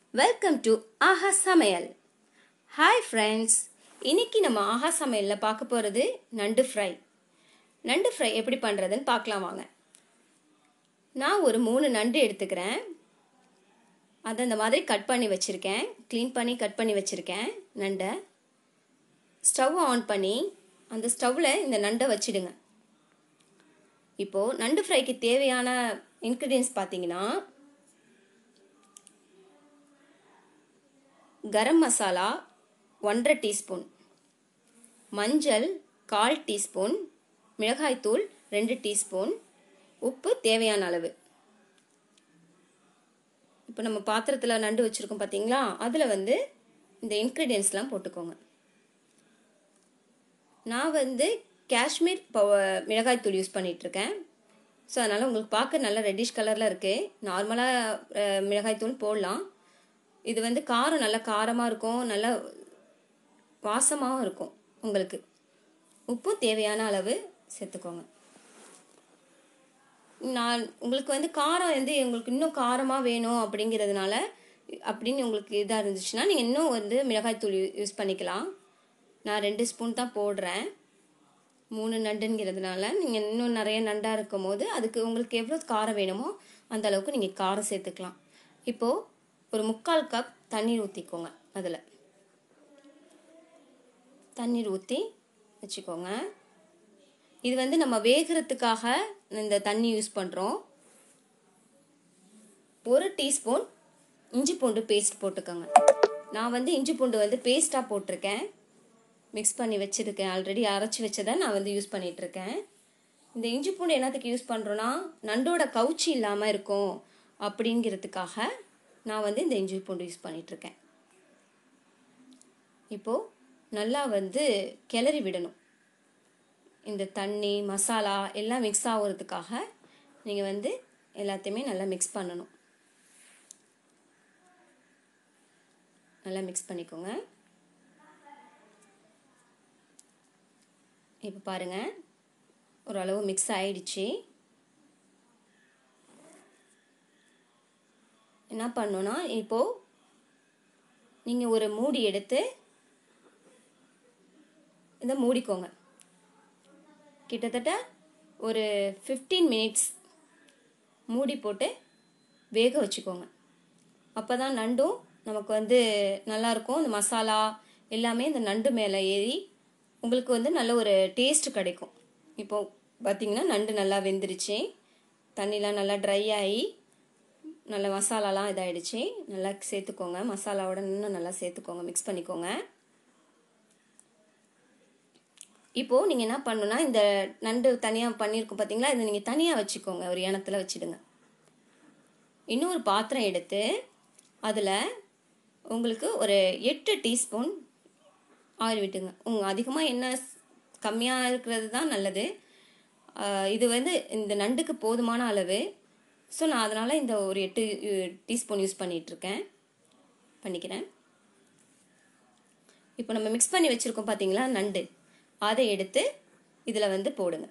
Welcome to ஆஹா சமையல். Hi friends, இன்னைக்கு நம்ம ஆஹா சமையலில் பார்க்க போகிறது நண்டு ஃப்ரை. நண்டு ஃப்ரை எப்படி பண்ணுறதுன்னு பார்க்கலாம் வாங்க. நான் ஒரு 3 நண்டு எடுத்துக்கிறேன். அதை இந்த மாதிரி கட் பண்ணி வச்சுருக்கேன். க்ளீன் பண்ணி கட் பண்ணி வச்சுருக்கேன் நண்டை. ஸ்டவ் ஆன் பண்ணி அந்த ஸ்டவ்வில் இந்த நண்டை வச்சிடுங்க. இப்போது நண்டு ஃப்ரைக்கு தேவையான இன்க்ரீடியன்ஸ் பார்த்தீங்கன்னா, கரம் மசாலா 1.5 டீஸ்பூன், மஞ்சள் 1/4 டீஸ்பூன், மிளகாய்த்தூள் 2 டீஸ்பூன், உப்பு தேவையான அளவு. இப்போ நம்ம பாத்திரத்தில் நண்டு வச்சுருக்கோம் பார்த்தீங்களா, அதில் இந்த இன்க்ரீடியன்ஸ்லாம் போட்டுக்கோங்க. நான் காஷ்மீர் மிளகாய்த்தூள் யூஸ் பண்ணிகிட்ருக்கேன். ஸோ அதனால் உங்களுக்கு பார்க்க நல்லா ரெட்டிஷ் கலரில் இருக்குது. நார்மலாக மிளகாய்த்தூள் போடலாம். இது காரம் நல்லா காரமாக இருக்கும், நல்லா வாசமாகவும் இருக்கும். உங்களுக்கு உப்பு தேவையான அளவு சேர்த்துக்கோங்க. நான் உங்களுக்கு காரம் உங்களுக்கு இன்னும் காரமாக வேணும் அப்படிங்கிறதுனால, அப்படின்னு உங்களுக்கு இதாக இருந்துச்சுன்னா நீங்கள் இன்னும் மிளகாய்த்தூள் யூஸ் பண்ணிக்கலாம். நான் 2 ஸ்பூன் தான் போடுறேன். 3 நண்டுங்கிறதுனால நீங்கள் இன்னும் நிறைய நண்டாக இருக்கும் போது அதுக்கு உங்களுக்கு எவ்வளோ காரம் வேணுமோ அந்த அளவுக்கு நீங்கள் காரம் சேர்த்துக்கலாம். இப்போது ஒரு 3/4 கப் தண்ணீர் ஊற்றிக்கோங்க. அதில் தண்ணீர் ஊற்றி வச்சுக்கோங்க. இது நம்ம வேகிறதுக்காக இந்த தண்ணி யூஸ் பண்ணுறோம். 1 டீஸ்பூன் இஞ்சி பூண்டு பேஸ்ட் போட்டுக்கோங்க. நான் இஞ்சி பூண்டு பேஸ்ட்டாக போட்டிருக்கேன். மிக்ஸ் பண்ணி வச்சுருக்கேன். ஆல்ரெடி அரைச்சி வச்சதை நான் யூஸ் பண்ணிகிட்ருக்கேன். இந்த இஞ்சி பூண்டு என்னத்துக்கு யூஸ் பண்ணுறோன்னா, நண்டோட கவுச்சி இல்லாமல் இருக்கும் அப்படிங்கிறதுக்காக நான் இந்த இஞ்சி பூண்டு யூஸ் பண்ணிகிட்ருக்கேன். இப்போது நல்லா கிளறி விடணும். இந்த தண்ணி மசாலா எல்லாம் மிக்ஸ் ஆகிறதுக்காக நீங்கள் எல்லாத்தையுமே நல்லா மிக்ஸ் பண்ணணும். நல்லா மிக்ஸ் பண்ணிக்கோங்க. இப்போ பாருங்கள், ஓரளவு மிக்ஸ் ஆயிடுச்சு. என்ன பண்ணணும்னா, இப்போது நீங்கள் ஒரு மூடி எடுத்து இதை மூடிக்கோங்க. கிட்டத்தட்ட ஒரு 15 மினிட்ஸ் மூடி போட்டு வேக வச்சுக்கோங்க. அப்போ தான் நண்டும் நமக்கு நல்லாயிருக்கும். இந்த மசாலா எல்லாமே இந்த நண்டு மேலே ஏறி உங்களுக்கு நல்ல ஒரு டேஸ்ட் கிடைக்கும். இப்போது பார்த்திங்கன்னா நண்டு நல்லா வெந்துருச்சு. தண்ணிலாம் நல்லா ட்ரை ஆகி நல்லா மசாலாலாம் இதாகிடுச்சு. நல்லா சேர்த்துக்கோங்க. மசாலாவோட இன்னும் நல்லா சேர்த்துக்கோங்க, மிக்ஸ் பண்ணிக்கோங்க. இப்போது நீங்கள் என்ன பண்ணணுன்னா, இந்த நண்டு தனியாக பண்ணியிருக்கோம் பார்த்தீங்களா, இதை நீங்கள் தனியாக வச்சுக்கோங்க. ஒரு எண்ணத்தில் வச்சுடுங்க. இன்னொரு பாத்திரம் எடுத்து அதில் உங்களுக்கு ஒரு 8 டீஸ்பூன் ஆயில் விட்டுங்க. அதிகமாக எண்ணெய் கம்மியாக இருக்கிறது தான் நல்லது. இது இந்த நண்டுக்கு போதுமான அளவு. ஸோ நான் அதனால் இந்த ஒரு 8 டீஸ்பூன் யூஸ் பண்ணிக்கிறேன். இப்போ நம்ம மிக்ஸ் பண்ணி வச்சுருக்கோம் பார்த்தீங்களா நண்டு, அதை எடுத்து இதில் போடுங்க.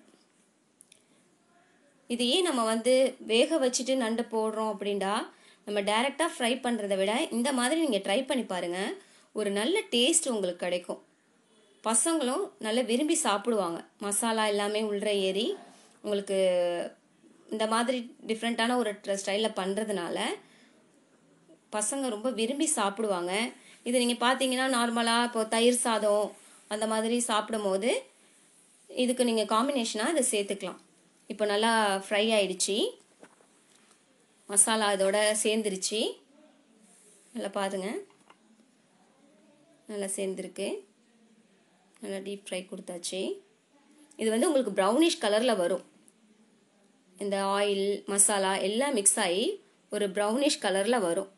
இது ஏன் நம்ம வேக வச்சுட்டு நண்டு போடுறோம் அப்படின்டா, நம்ம டைரெக்டாக ஃப்ரை பண்ணுறதை விட இந்த மாதிரி நீங்கள் ட்ரை பண்ணி பாருங்கள். ஒரு நல்ல டேஸ்ட் உங்களுக்கு கிடைக்கும். பசங்களும் நல்லா விரும்பி சாப்பிடுவாங்க. மசாலா எல்லாமே உள்ளே ஏறி உங்களுக்கு இந்த மாதிரி டிஃப்ரெண்ட்டான ஒரு ஸ்டைலில் பண்ணுறதுனால பசங்க ரொம்ப விரும்பி சாப்பிடுவாங்க. இது நீங்கள் பார்த்தீங்கன்னா நார்மலாக இப்போ தயிர் சாதம் அந்த மாதிரி சாப்பிடும் போது இதுக்கு நீங்கள் காம்பினேஷனாக இதை சேர்த்துக்கலாம். இப்போ நல்லா ஃப்ரை ஆயிடுச்சு. மசாலா இதோட சேர்ந்துருச்சு. நல்லா பாருங்க, நல்லா சேர்ந்துருக்கு. நல்லா டீப் ஃப்ரை கொடுத்தாச்சு. இது உங்களுக்கு ப்ரௌனிஷ் கலரில் வரும். இந்த ஆயில் மசாலா எல்லாம் மிக்ஸ் ஆகி ஒரு ப்ரௌனிஷ் கலரில் வரும்.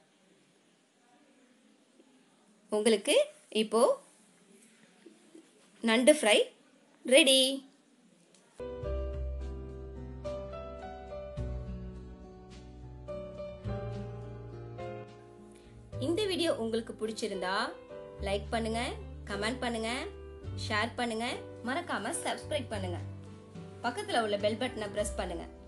உங்களுக்கு இப்போது நண்டு ஃப்ரை ரெடி. இந்த வீடியோ உங்களுக்கு பிடிச்சிருந்தா லைக் பண்ணுங்க, கமெண்ட் பண்ணுங்க, ஷேர் பண்ணுங்க, மறக்காம சப்ஸ்கிரைப் பண்ணுங்க. பக்கத்துல உள்ள பெல் பட்டனை பிரஸ் பண்ணுங்க.